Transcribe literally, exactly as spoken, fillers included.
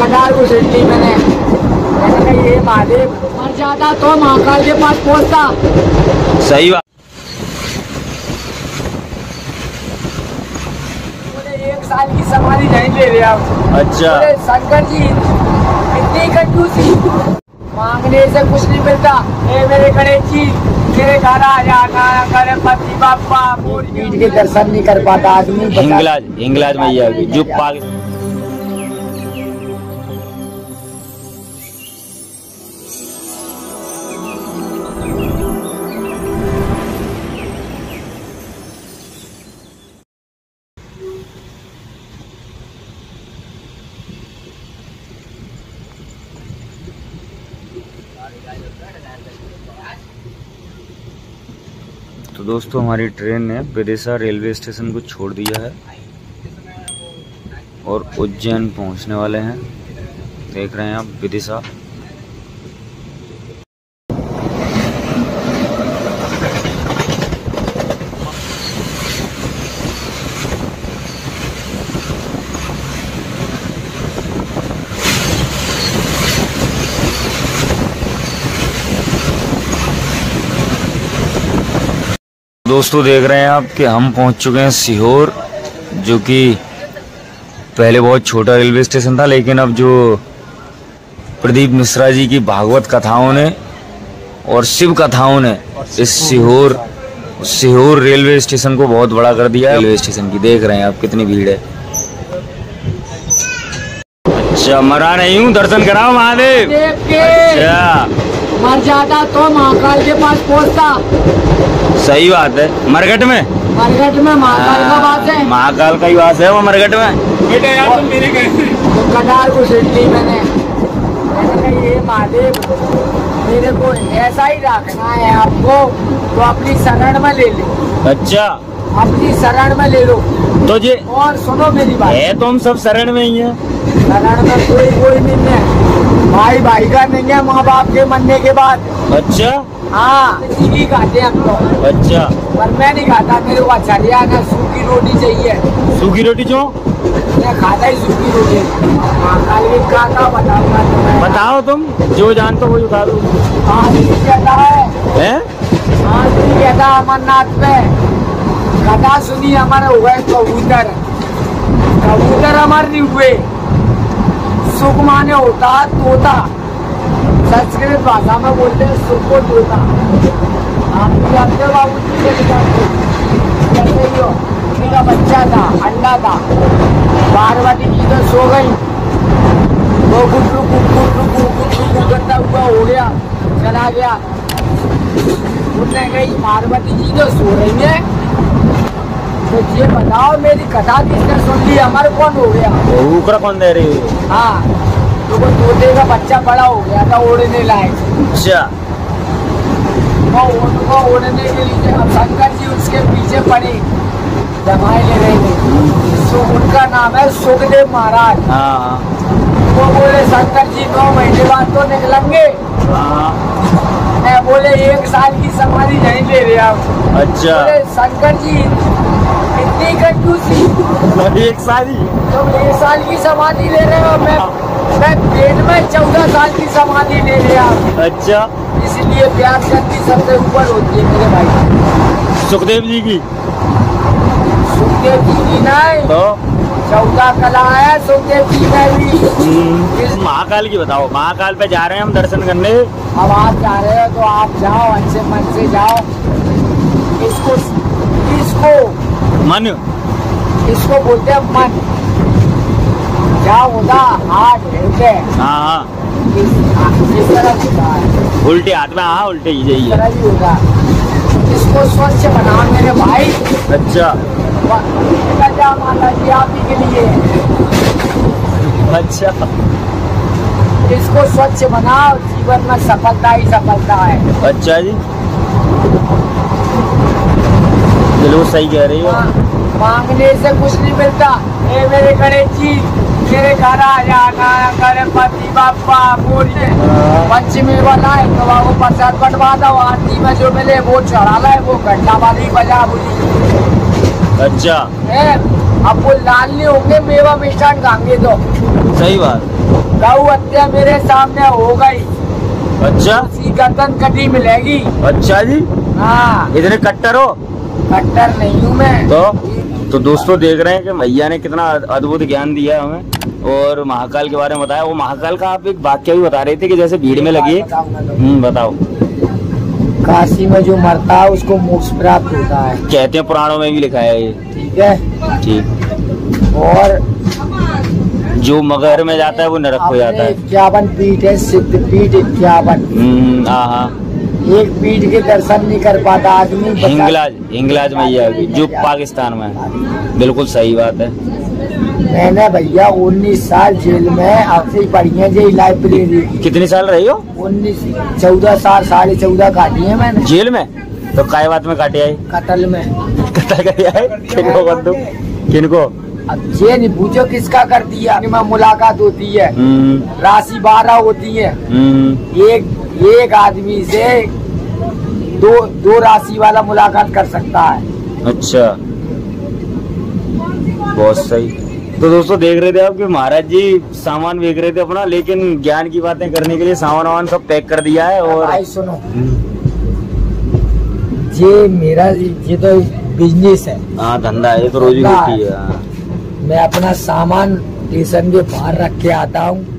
कटार को सिटी मैंने ये महादेव मर जाता तो महाकाल के पास पहुंचता। सही बात। एक साल की समाधि नहीं ले रहे आप। अच्छा शंकर जी इतनी कंजूसी, मांगने से कुछ नहीं मिलता। ए मेरे गणेश जी मेरे घर आ जाना, गणपति बापा पीठ के दर्शन नहीं कर पाता आदमी। हिंगलाज हिंगलाज मैया की जो पाग तो दोस्तों हमारी ट्रेन ने विदिशा रेलवे स्टेशन को छोड़ दिया है और उज्जैन पहुंचने वाले हैं। देख रहे हैं आप विदिशा। दोस्तों देख रहे हैं आप कि हम पहुंच चुके हैं सीहोर, जो कि पहले बहुत छोटा रेलवे स्टेशन था, लेकिन अब जो प्रदीप मिश्रा जी की भागवत कथाओं ने और शिव कथाओं ने इस सीहोर सीहोर रेलवे स्टेशन को बहुत बड़ा कर दिया है। रेलवे स्टेशन की देख रहे हैं आप कितनी भीड़ है। अच्छा मरा नहीं हूँ, दर्शन कराओ महादेव। अच्छा मर जाता तो महाकाल के पास पहुंचता। सही बात है। मरघट में मरघट में महाकाल का वास है। महाकाल का ही वास है वो मरघट में। बेटा यार तुम मेरे गए तो कटार को सिटी मैंने ये महादेव मेरे को ऐसा ही रखना है आपको, तो अपनी शरण में ले लो। अच्छा अपनी शरण में ले लो तो ये और सुनो मेरी बात है, तो हम सब शरण में ही हैं। शरण में कोई कोई नहीं है, भाई भाई का नहीं है माँ बाप के मरने के बाद। अच्छा हाँ ही खाते हैं हम लोग। अच्छा पर मैं नहीं खाता, मेरे को अच्छा ना सूखी रोटी चाहिए। सूखी रोटी जो मैं खाता ही सूखी रोटी। महाकाल की खाता बताऊंगा तुम्हें। बताओ तुम जो जानते हो वो बता दो। आज भी कहता है, हैं? आज भी कहता अमरनाथ में कथा सुनी हमारे हुए कबूतर। कबूतर अमर नहीं हुए, सुख माने होता तोता, संस्कृत भाषा में बोलते हैं सुख को तोता। आप जानते हो बाबू जी कैसे ही हो, उन्हीं का बच्चा था, अंडा था। पार्वती जी तो सो गई, वो गुटरू गुटरू गुटरू करता हुआ हो गया, चला गया। उठने गई, पार्वती जी तो सो रही है। तो ये बताओ मेरी कथा किसने सुन ली, अमर कौन हो गया? ऊपर कौन दे रही है? हाँ तो वो तोते का बच्चा बड़ा हो गया था, उड़ने लायक। अच्छा वो उनको उड़ने के लिए अब शंकर जी उसके पीछे पड़े, जमाए ले रहे थे। तो उनका नाम है सुखदेव महाराज। हाँ वो बोले शंकर जी नौ महीने बाद तो निकलेंगे। हाँ मैं बोले एक साल की समाधि नहीं ले रहे आप। अच्छा बोले शंकर जी इतनी कंजूसी, एक साल ही तुम एक साल की समाधि ले रहे हो, मैं मैं पेट में चौदह साल की समाधि ले रहे आप। अच्छा इसलिए प्यार शक्ति सबसे ऊपर होती है मेरे भाई। सुखदेव जी की सुखदेव जी की नहीं तो चौदह कला है सुखदेव जी में भी। महाकाल की बताओ। महाकाल पे जा रहे हैं हम दर्शन करने। अब आप जा रहे हो तो आप जाओ, अच्छे मन से जाओ। इसको इसको मन इसको बोलते हैं मन। जाओ होता हाथ ढेरते हाँ हाँ इस, इस तरह होता है, उल्टे हाथ में। हाँ उल्टे ही इस जाइए। तरह भी होता है। इसको स्वच्छ बनाओ मेरे भाई। अच्छा जा माता जी आप ही के लिए। अच्छा इसको स्वच्छ बनाओ, जीवन में सफलता ही सफलता है। अच्छा जी बिल्कुल सही कह रही हो। मांगने से कुछ नहीं मिलता। ए मेरे गणेश जी मेरे घर आ जाना, गणपति बापा बोलिए। पंचमी वाला है तो वो प्रसाद बंटवा दो, आरती में जो मिले वो चढ़ा लाए, वो घंटा वाली बजा बोली। अच्छा है अब वो लाल नहीं होंगे, मेवा मिष्ठान खाएंगे तो सही बात। गौ हत्या मेरे सामने हो गई। अच्छा, उसी गर्दन कटी मिलेगी। अच्छा जी, हाँ, इतने कट्टर हो? कट्टर नहीं हूँ मैं। तो तो दोस्तों देख रहे हैं कि भैया ने कितना अद्भुत ज्ञान दिया हमें और महाकाल के बारे में बताया। वो महाकाल का आप एक वाक्य भी बता रहे थे कि जैसे भीड़ में लगी। हम्म, बताओ। काशी में जो मरता है उसको मोक्ष प्राप्त होता है, कहते हैं, पुराणों में भी लिखा है ये। ठीक है, ठीक। और जो मगर में जाता है वो नरक हो जाता है। इक्यावन पीठ है, सिद्ध पीठ इक्यावन। हम्म, हाँ हाँ। एक पीठ के दर्शन नहीं कर पाता आदमी। हिंगलाज, हिंगलाज मैया की जो पाकिस्तान में है। बिल्कुल सही बात है। मैंने भैया उन्नीस साल जेल में आपसे पढ़ी है जी लाइब्रेरी। कितनी साल रही हो? उन्नीस चौदह साल, साढ़े चौदह काटी है मैंने जेल में। तो काय बात में काटे आई? कत्ल में। कत्ल कर आए? किनको कर दो? किनको? अब ये नहीं पूछो किसका कर दिया। में मुलाकात होती है, राशि बारह होती है। एक एक आदमी से दो दो राशि वाला मुलाकात कर सकता है। अच्छा, बहुत सही। तो दोस्तों देख रहे थे आप कि महाराज जी सामान बेच रहे थे अपना, लेकिन ज्ञान की बातें करने के लिए सामान वामान सब पैक कर दिया है। और भाई सुनो, ये मेरा ये तो बिजनेस है। हाँ, धंधा है, ये तो रोजी रोटी है। मैं अपना सामान स्टेशन के बाहर रख के आता हूँ।